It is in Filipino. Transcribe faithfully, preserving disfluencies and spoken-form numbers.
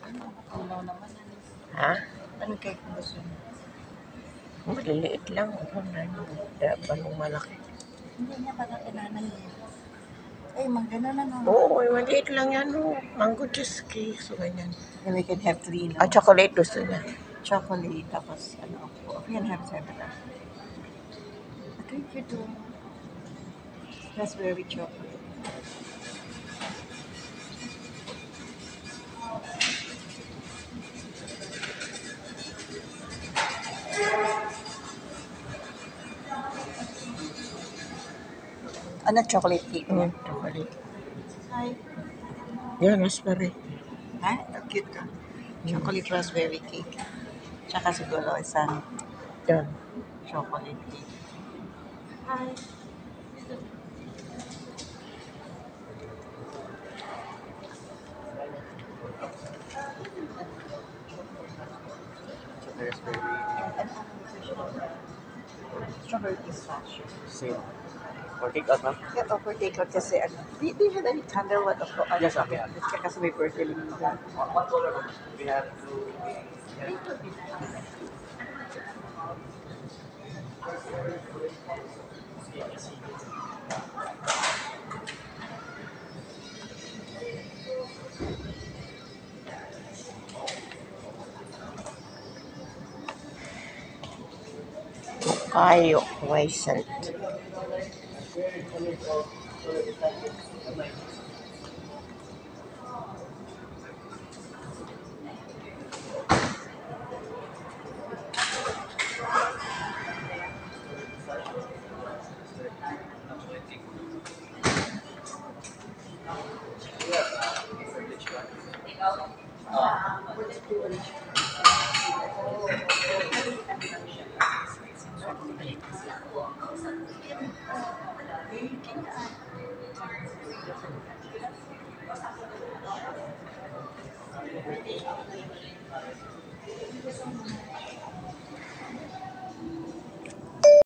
Unaw naman. Ha? Ano kayo kung gusto niyo? Maliliit lang. Balong malaki. Hindi niya pala kailangan niya. Eh, magana na naman. Oo, maliit lang yan. Oh. Mango cheesecake. So, ganyan. And we can have three Ah, now. chocolate gusto niya. Chocolate, tapos ano, we can have seven. Thank you too. Raspberry chocolate. Ano chocolate cake niya? Mm, chocolate. Hi. Yan, raspberry. Ha? Cute ka. Chocolate raspberry cake. Tsaka siguro isang Yan. chocolate cake. Hi. Raspberry. And strawberry pistachio. Same. Or take out, ma'am? Yeah, offer takeout kasi ano. Do, do you have any candle what of ano? Yes, ma'am, yeah. Kasi may birthday lang nila. What color? We have to... Kayo, Waisant.